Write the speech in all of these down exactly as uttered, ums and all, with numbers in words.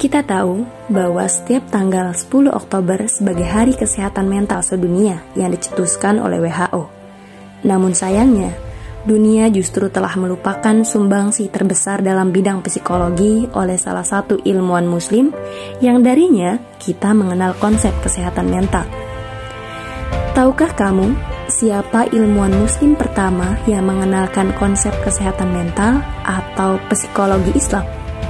Kita tahu bahwa setiap tanggal sepuluh Oktober sebagai Hari Kesehatan Mental Sedunia yang dicetuskan oleh W H O. Namun sayangnya, dunia justru telah melupakan sumbangsi terbesar dalam bidang psikologi oleh salah satu ilmuwan muslim yang darinya kita mengenal konsep kesehatan mental. Tahukah kamu siapa ilmuwan muslim pertama yang mengenalkan konsep kesehatan mental atau psikologi Islam?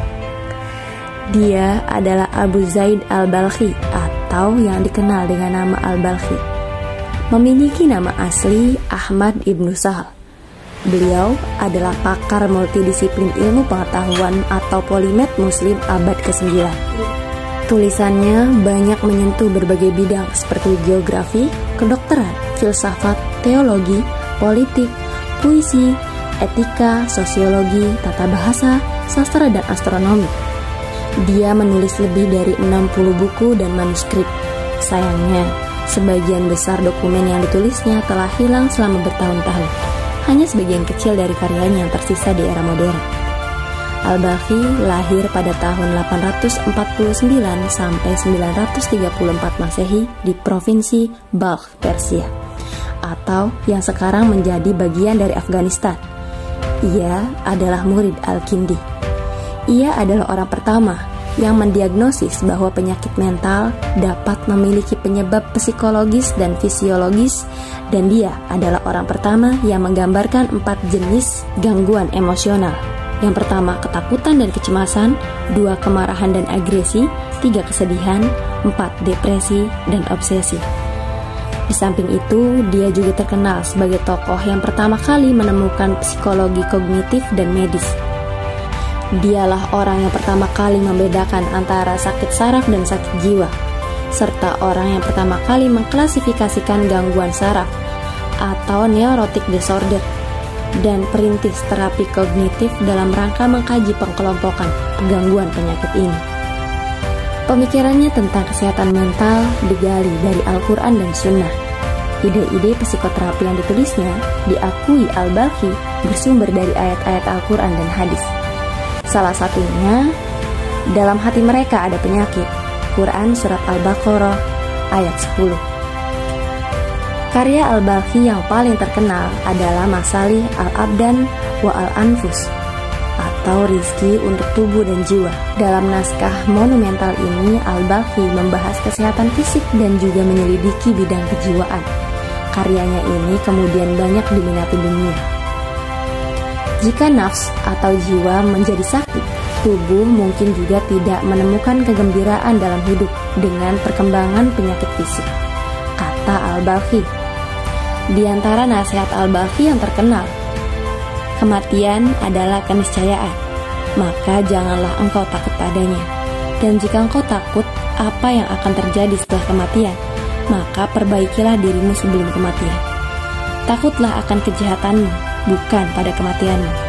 Dia adalah Abu Zaid al-Balkhi atau yang dikenal dengan nama al-Balkhi. Memiliki nama asli Ahmad Ibnu Sahal. Beliau adalah pakar multidisiplin ilmu pengetahuan atau polimet muslim abad kesembilan. Tulisannya banyak menyentuh berbagai bidang seperti geografi, kedokteran, filsafat, teologi, politik, puisi, etika, sosiologi, tata bahasa, sastra dan astronomi. Dia menulis lebih dari enam puluh buku dan manuskrip. Sayangnya, sebagian besar dokumen yang ditulisnya telah hilang selama bertahun-tahun. Hanya sebagian kecil dari karyanya yang tersisa di era modern. Al-Balkhi lahir pada tahun delapan ratus empat puluh sembilan sampai sembilan ratus tiga puluh empat Masehi di provinsi Balkh, Persia, atau yang sekarang menjadi bagian dari Afghanistan. Ia adalah murid Al-Kindi. Ia adalah orang pertama yang mendiagnosis bahwa penyakit mental dapat memiliki penyebab psikologis dan fisiologis, dan dia adalah orang pertama yang menggambarkan empat jenis gangguan emosional. Yang pertama, ketakutan dan kecemasan, dua, kemarahan dan agresi, tiga, kesedihan, empat, depresi dan obsesi. Di samping itu, dia juga terkenal sebagai tokoh yang pertama kali menemukan psikologi kognitif dan medis. Dialah orang yang pertama kali membedakan antara sakit saraf dan sakit jiwa, serta orang yang pertama kali mengklasifikasikan gangguan saraf atau neurotic disorder, dan perintis terapi kognitif dalam rangka mengkaji pengkelompokan gangguan penyakit ini. Pemikirannya tentang kesehatan mental digali dari Al-Quran dan Sunnah. Ide-ide psikoterapi yang ditulisnya diakui Al-Balkhi bersumber dari ayat-ayat Al-Quran dan hadis. Salah satunya, dalam hati mereka ada penyakit, Quran Surat Al-Baqarah ayat sepuluh. Karya Al-Balkhi yang paling terkenal adalah Masalih Al-Abdan wa Al-Anfus, atau rizki untuk tubuh dan jiwa. Dalam naskah monumental ini, Al-Balkhi membahas kesehatan fisik dan juga menyelidiki bidang kejiwaan. Karyanya ini kemudian banyak diminati dunia. Jika nafs atau jiwa menjadi sakit, tubuh mungkin juga tidak menemukan kegembiraan dalam hidup dengan perkembangan penyakit fisik, kata Al-Balkhi. Di antara nasihat Al-Balkhi yang terkenal, kematian adalah keniscayaan, maka janganlah engkau takut padanya. Dan jika engkau takut apa yang akan terjadi setelah kematian, maka perbaikilah dirimu sebelum kematian. Takutlah akan kejahatanmu, bukan pada kematianmu.